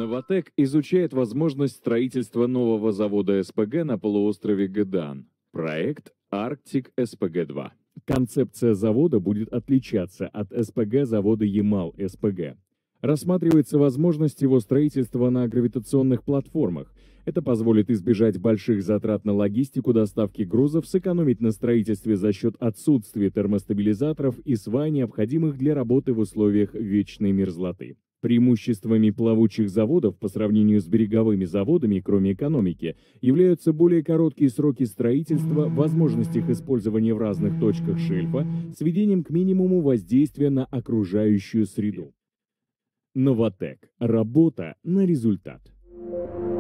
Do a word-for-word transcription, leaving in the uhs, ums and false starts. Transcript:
Новатэк изучает возможность строительства нового завода СПГ на полуострове Гыдан. Проект Арктик СПГ два. Концепция завода будет отличаться от СПГ завода Ямал-СПГ. Рассматривается возможность его строительства на гравитационных платформах. Это позволит избежать больших затрат на логистику доставки грузов, сэкономить на строительстве за счет отсутствия термостабилизаторов и свай, необходимых для работы в условиях вечной мерзлоты. Преимуществами плавучих заводов по сравнению с береговыми заводами, кроме экономики, являются более короткие сроки строительства, возможность их использования в разных точках шельфа, сведением к минимуму воздействия на окружающую среду. Новатэк. Работа на результат.